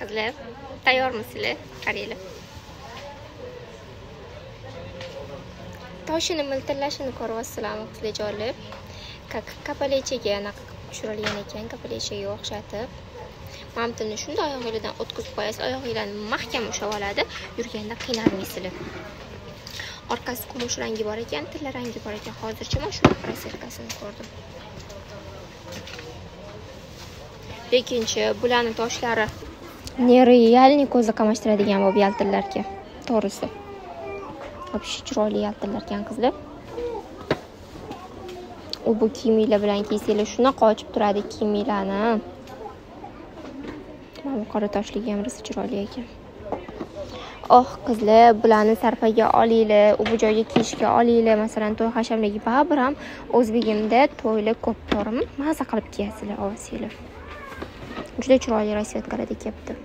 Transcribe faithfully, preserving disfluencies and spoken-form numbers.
Qizlar, tayyormisizlar? Qaranglar. Toshini miltillashini ko'ryapsizlarmi, qizlarjonlar? Kapalechaga anaqa tushirilgan ekan, kapalechaga o'xshatib. Mamtini shunday oyog'ingizdan o'tkazib qo'yasiz, oyog'ingizlarni mahkam ushlab oladi, yurganda qiynalmaysizlar. Orqasi kumush rangi bor ekan, tilla rangi bor ekan. Hozircha men shunaqa rosetkasini ko'rdim. Lekinchi bularning toshlari nerealniy ko'zni qamashtiradigan bo'lib yaltillarga. To'g'risi. Вообще chiroyli yaltillarkan qizlar. U bu kiyimlar bilan kiysanglar shunaqa ochib turadi kiyimlarni. Mana qora toshlik ham rosa chiroyli ekan. Oh qizlar, bularni sarfaga olinglar, u bu joyga kiyishga olinglar. Masalan, to'y hashamdagi baribir ham o'zbegimda to'ylar ko'p to'g'rimi? Maza qilib kiyasizlar, ovsiylar. Juda chiroyli rasvetkalarda kepti.